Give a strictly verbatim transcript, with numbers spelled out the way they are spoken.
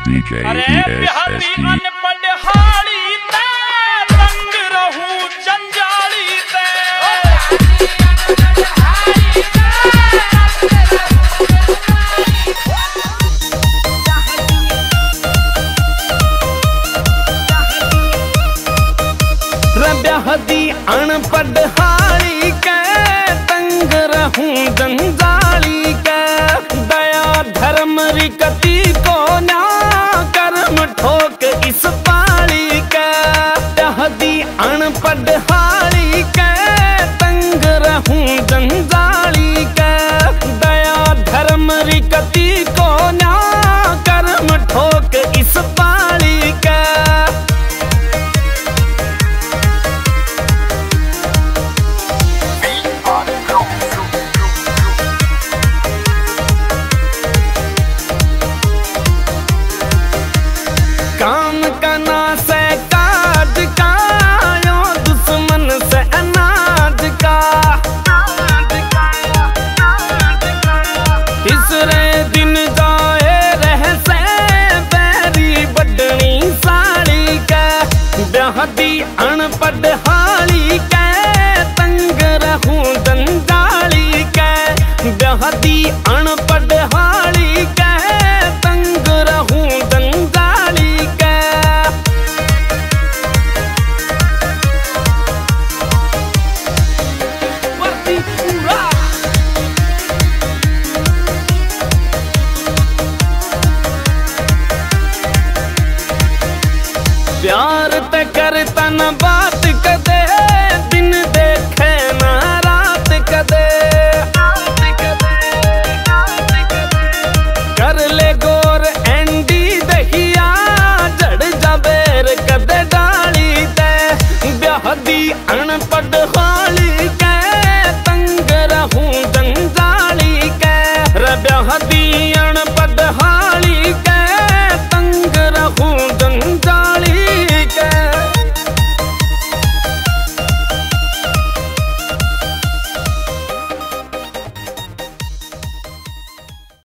D J E S S T ब्याहदी अनपढ़ हाली के तंग रहूं जंजाली के दया धर्म रिकती को ना कर्म ठोक इस पाली के ब्याहदी अनपढ़ हाली के तंग रहूं जंजाली के दया धर्म रिकती को ना कर्म ठोक इस पाली के काम करना से काज का यो दुश्मन से अनाज का तीसरे दिन जाए रह से बैरी बडनी साड़ी का ब्याहदी अनपढ़ हाली के तंग रहूं जंजाली के ब्याहदी अनपढ़ हाली के तंग रहूं जंजाली प्यार ते करता न बात कदे दिन देखे न रात कदे कर ले गोर एंडी दहिया जड़ जाबेर कदे डाली ते ब्याहदी अनपढ़ हाली के तंग रहूं जंजाली के ब्याहदी अन